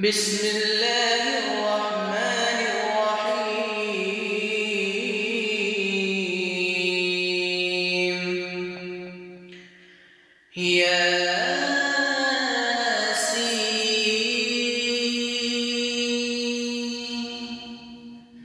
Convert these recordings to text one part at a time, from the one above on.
بسم الله الرحمن الرحيم ياسين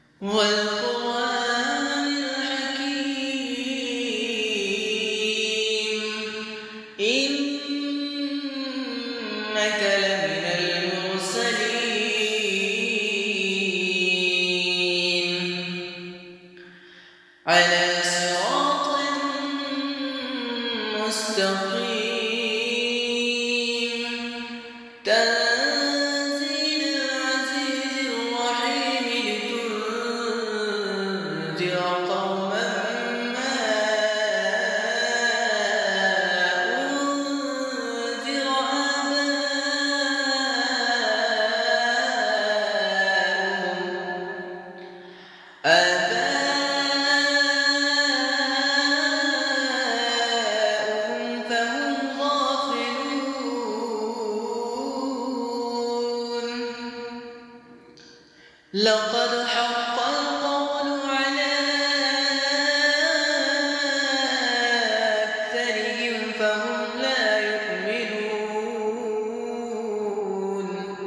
والقرآن الحكيم إنك لمن المرسلين على صراط مستقيم تنزيل العزيز الرحيم لتنذر قوما ما أنذر آباؤهم فهم غافلون لقد حق القول على أكثرهم فهم لا يؤمنون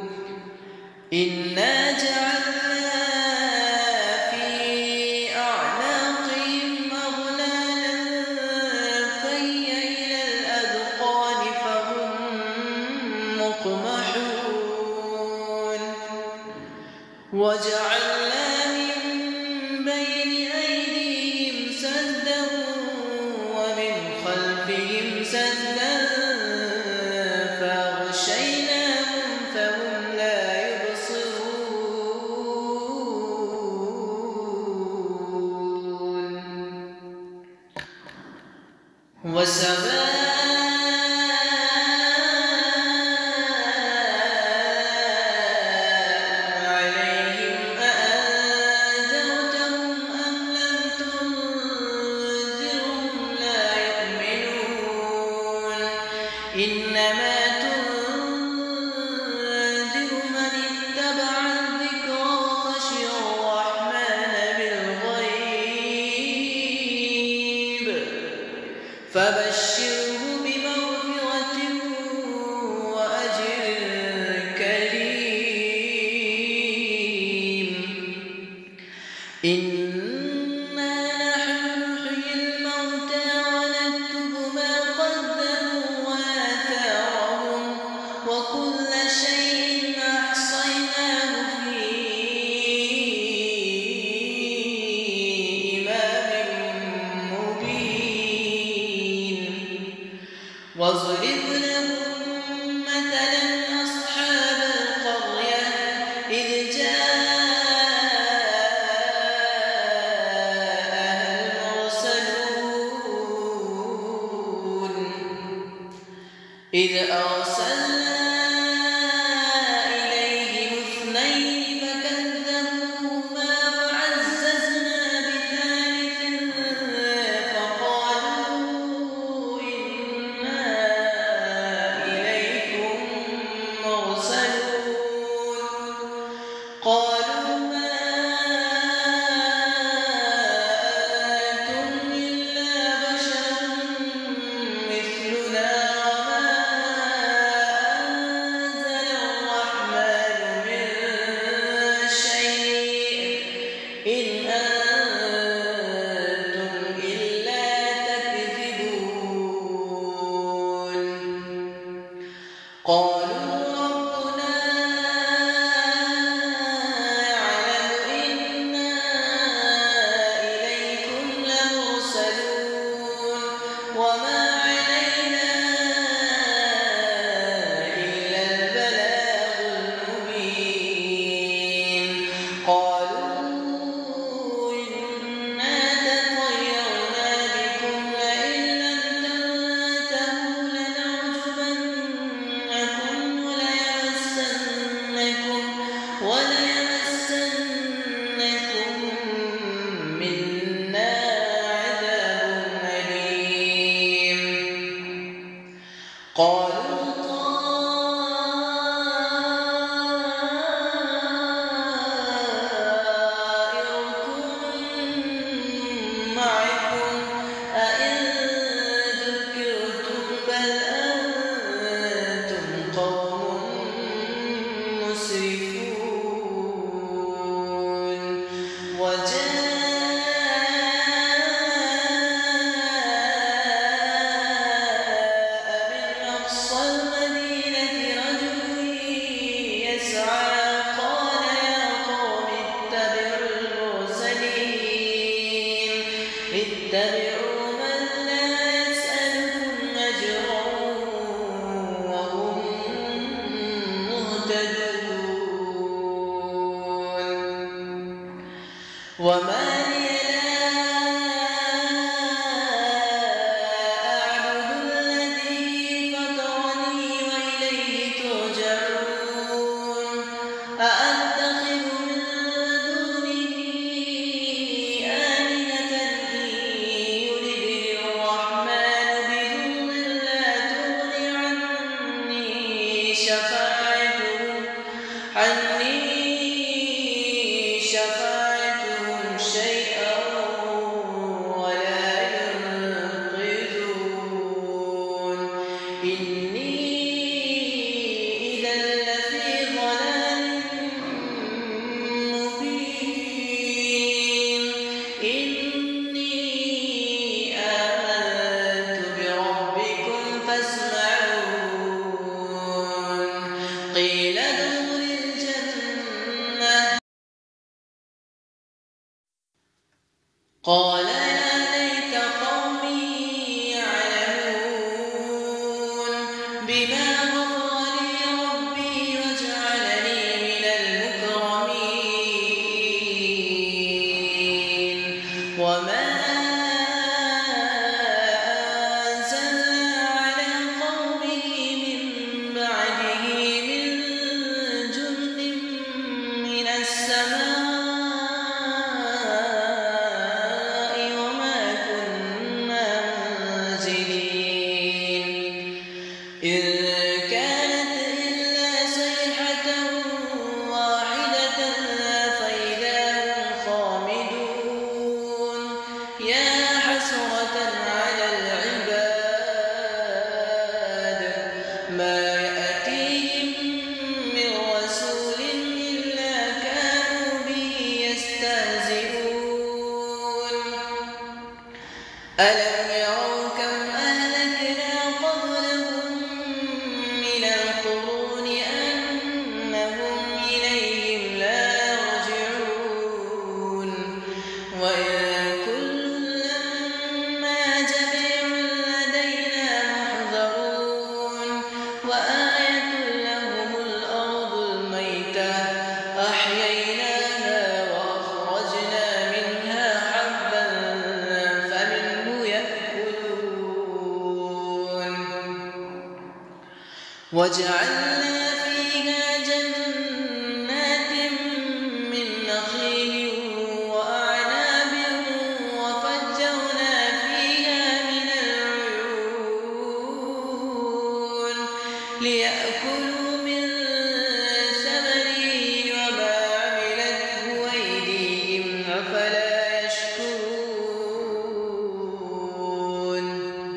إنا جعلنا في أعناقهم أغلالا فهي إلى الأذقان فهم مقمحون وجعلنا من بين أيديهم سدا ومن خلفهم سدا فأغشيناهم فهم لا يبصرون وسواء عليهم أأنذرتهم أم لم تنذرهم لا يؤمنون إنما تنذر من اتبع الذكر وخشي الرحمن بالغيب فبشره بمغفرة وأجر كريم إنا نحن نحيي الموتى ونكتب ما قدموا وآثارهم وكل شيء أحصيناه في إمام مبين واضرب لهم مثلا أصحاب القرية إذ جاءها المرسلون إذ أرسلنا إليهم اثنين فكذبوهما وعززنا بثالث فقالوا إنا إليكم مرسلون قالوا ما أنتم إلا بشر مثلنا وما اتبعوا من لا يسألكم أجرا وهم مهتدون وما لي لا أعبد الذي فطرني وإليه ترجعون أأتخذ من دونه آلهة إن يردني الرحمن بضر لا تغن عني شفاعتهم شيئا ولا ينقذون إني إذا لفي ضلال مبين إني آمنت بربكم فاسمعون قيل ادخل الجنة قال يا ليت قومي يعلمون بما غفر لي ربي وجعلني من المكرمين وما أنزلنا على قومه من بعده من جند من السماء وما كنا منزلين إن كانت إلا صيحة واحدة فإذا هم خامدون يا حسرة على العباد ما يأتيهم من رسول إلا كانوا به يستهزئون ألم يروا كم أهلكنا قبلهم من القرون أنهم إليهم لا يرجعون وإن كل لما جميع لدينا محضرون وآية لهم الأرض الميتة أحييناها وأخرجنا منها حبا فمنه يأكلون وجعلنا فيها جنات من نخيل وأعناب وفجرنا فيها من العيون ليأكلوا من ثمره وما عملته أيديهم أفلا يشكرون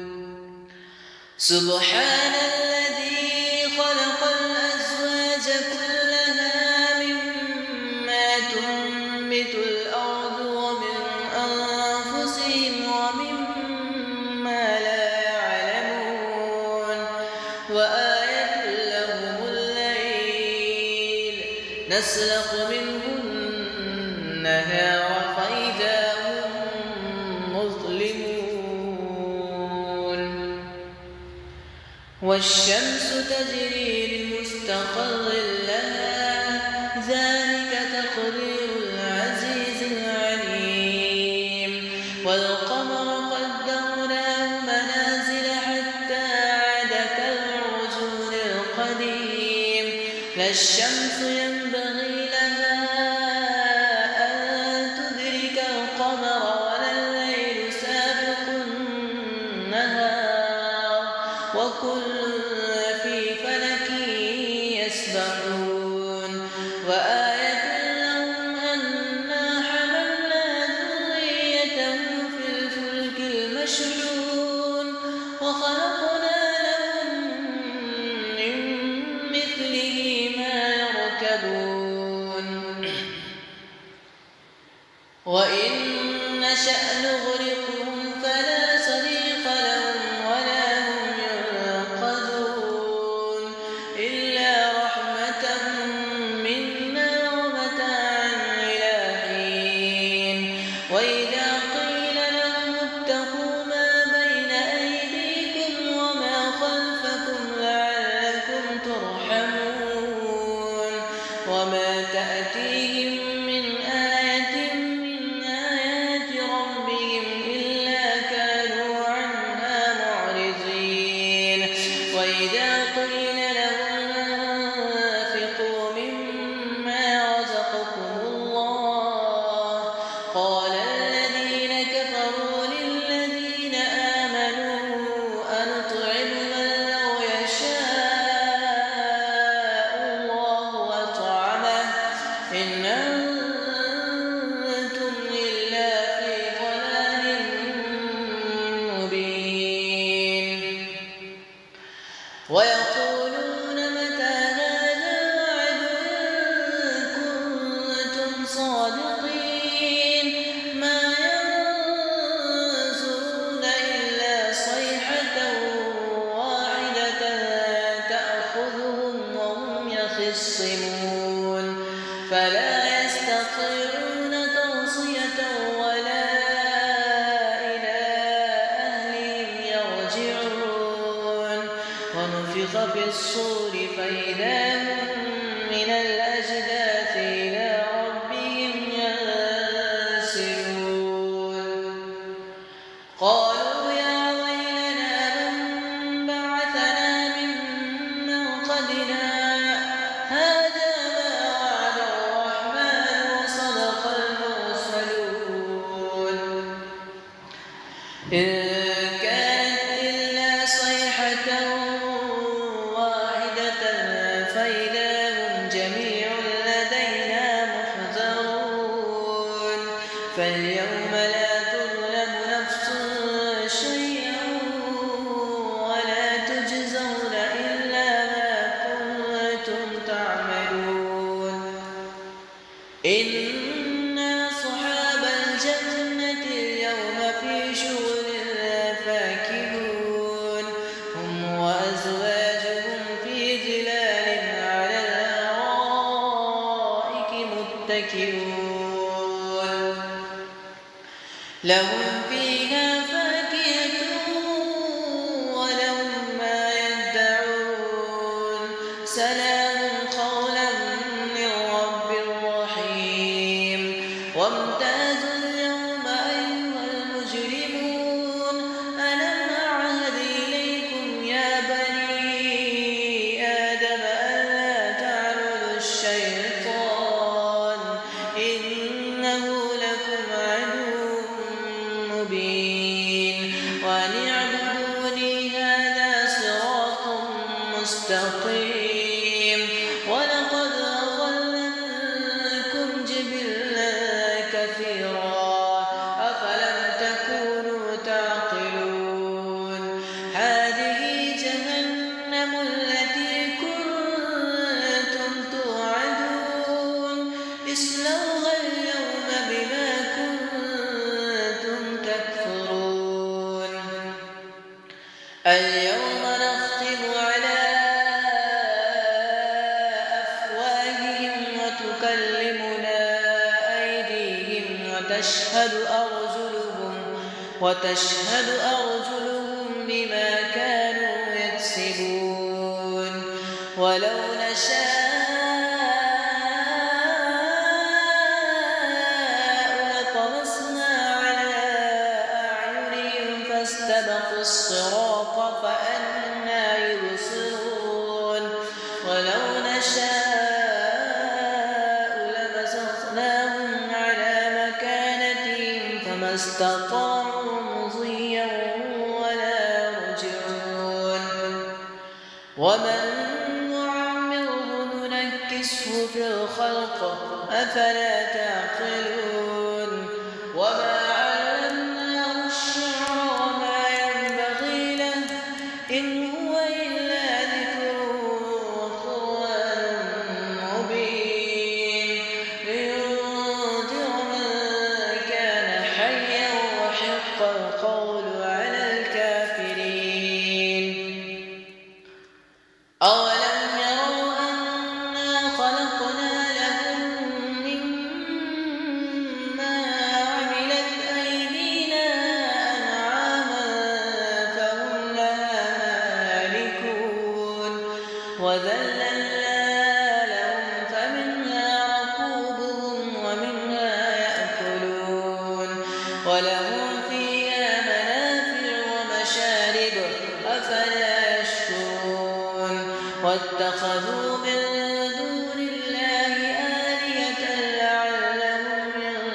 سبحان الذي خلق الأزواج كلها مما تنبت الأرض ومن أنفسهم ومما لا يعلمون وآية لهم الليل نسلخ منه النهار فإذا هم مظلمون والشمس تجري لمستقر لها ذلك تقدير العزيز العليم والقمر قدرناه منازل حتى عاد كالعرجون القديم لا الشمس ينبغي لها أن تدرك القمر ولا الليل سابق النهار وكل في فلك يسبحون وآية لهم أنا حملنا ذريتهم في الفلك المشحون وخلقنا لهم من مثله ما يركبون وإن نشأ نغرقهم فلا صريخ لهم ولا هم ينقذون إلا رحمة منا ومتاعا إلى حين وإذا قيل لهم ويقولون متى هذا الوعد إن كنتم صادقين ما ينظرون إلا صيحة واحدة تأخذهم وهم يخصمون فلا يستطيعون توصية ولا إلى أهلهم يرجعون ونفخ في الصور فإذا هم من الأجداث إلى ربهم ينسلون قالوا يا ويلنا من بعثنا من مرقدنا هذا ما وعد الرحمن وصدق المرسلون إن كانت إلا صيحة واحدة فإذا هم جميع لدينا محضرون فاليوم لا تظلم نفس شيئا ولا تجزون إلا ما كنتم تعملون إن أصحاب الجنة اليوم في شغل فاكهون هم وأزواجهم في ظلال على الأرائك متكئون لهم فيها فاكهة ولهم ما يدعون سلام قولا من رب رحيم وامتازوا اليوم أيها المجرمون ألم أعهد إليكم يا بني آدم ألا تعبدوا الشيطان إنه لكم عدو مبين وأن اعبدوني هذا صراط مستقيم ولقد أضل منكم جبلا كثيرا أفلم تكونوا تعقلون هذه جهنم التي كنتم توعدون اصلوها اليوم بما كنتم تكفرون اليوم نختم على أفواههم وتكلمنا أيديهم وتشهد أرجلهم بما كانوا يكسبون ولو نشاء لطمسنا على أعينهم فاستبقوا الصراط فأنى يبصرون ولو نشاء لمسخناهم على مكانتهم فما استطاعوا مضيا ولا يرجعون ومن نعمره ننكسه في الخلق أفلا تعقلون وما علمناه الشعر وما ينبغي له إن هو إلا ذكر وقرآن مبين لينذر من كان حيا وحق القول على الكافرين أولم يروا أنا خلقنا لهم مما عملت أيدينا أنعاما فهم لها مالكون وذللنا لهم فمنها ركوبهم ومنها يأكلون ولهم فيها منافع ومشارب أفلا يشكرون واتخذوا من دون الله آلهة لعلهم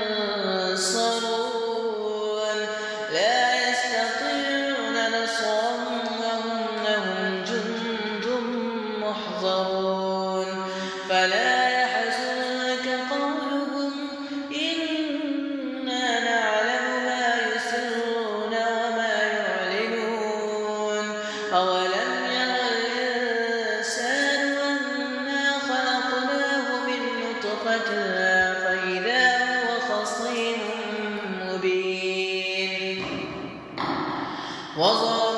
ينصرون لا يستطيعون نصرهم وهم لهم جند محضرون فلا يحزنك قولهم إنا نعلم ما يسرون وما يعلنون أولم ير وضرب